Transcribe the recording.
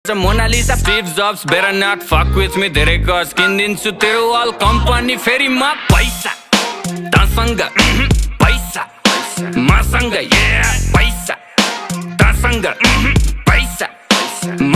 Mona Lisa, Steve Jobs, better not fuck with me. धेरै गज किनिदिन्छु तेरो वाल कम्पनी फेरि म पैसा तसँग पैसा मसँग पैसा तसँग पैसा